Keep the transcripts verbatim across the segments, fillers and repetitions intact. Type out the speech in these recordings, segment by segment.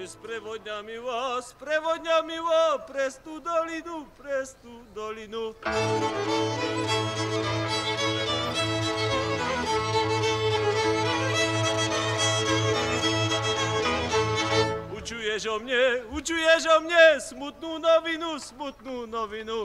Sprevodňamivo, sprevodňamivo, pres tú dolinu, pres tú dolinu. Učuješ o mne, učuješ o mne, smutnú novinu, smutnú novinu.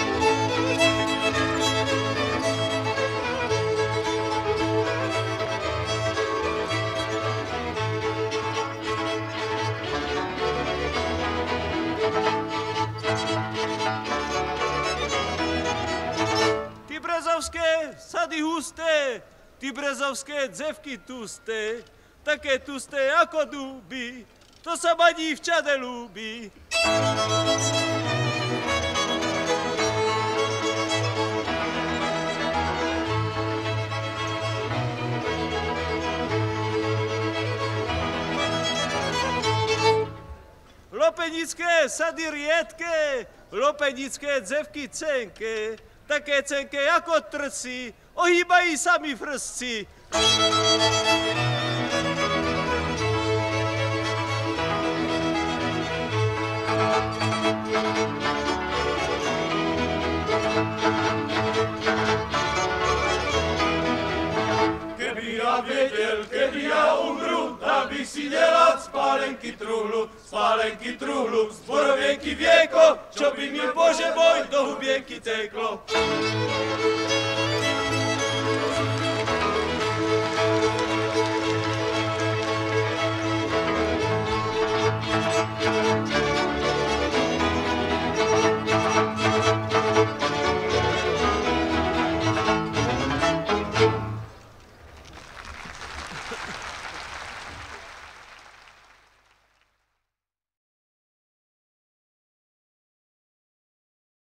Ty brezovské sady husté, ty brezovské dzevky tusté, také tusté ako duby, to sa ma dívčate ľúbi. Lopenické sady riedké, lopenické dzevky cenké, také cenké ako trci, ohýbají sami vrsci. Keby ja vedel, keby ja umru, aby si delať spálenky truhlu, spálenky truhlu, zborovienky vieko, čo by mi, Bože môj, do hubienky teklo.